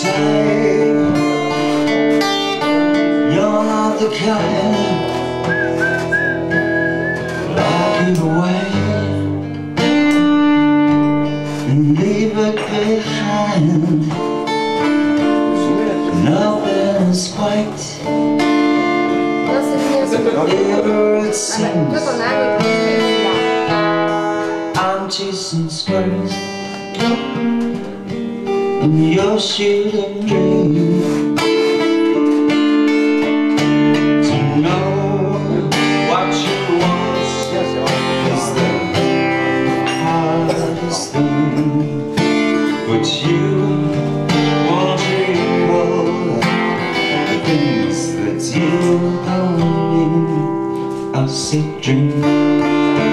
type. You're not the kind lock it away and leave it behind. Nothing is quite ever it seems. I'm chasing squares and you're shooting dreams. To know what you want is the hardest thing, but you won't recall the things that you don't mean. I'll say drink.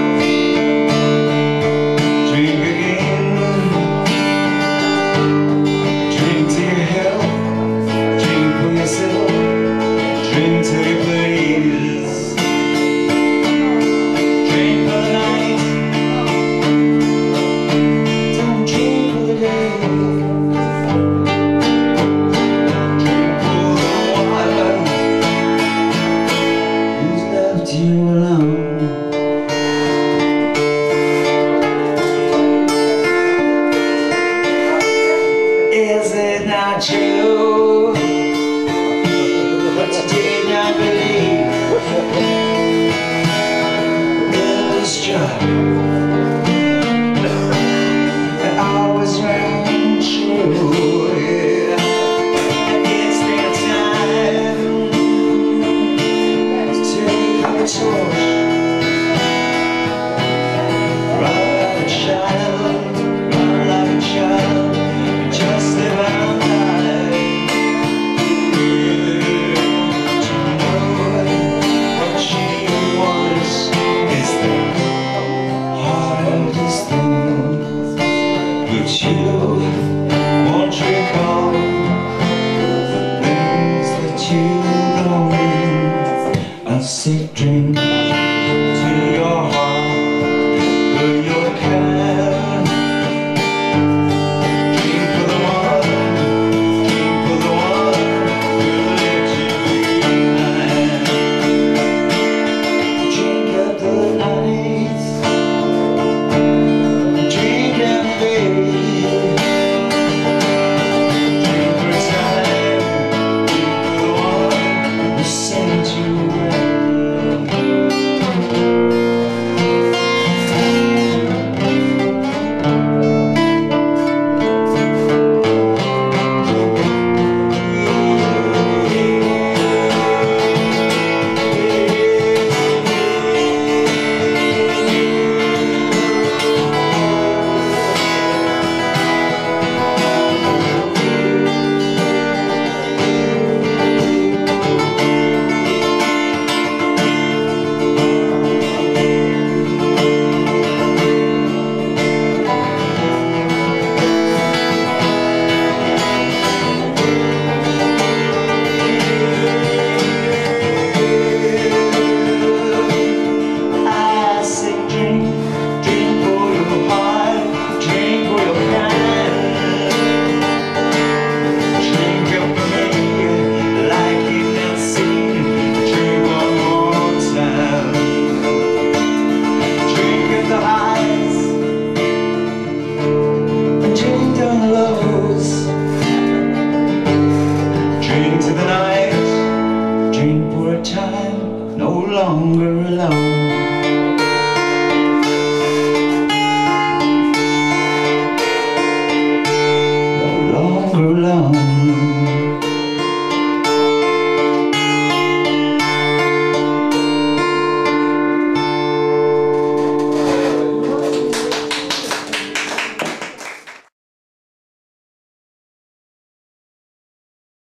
Drink till you please. Drink for the night. Don't drink for the day. Drink for the one who's left you alone. Is it not true?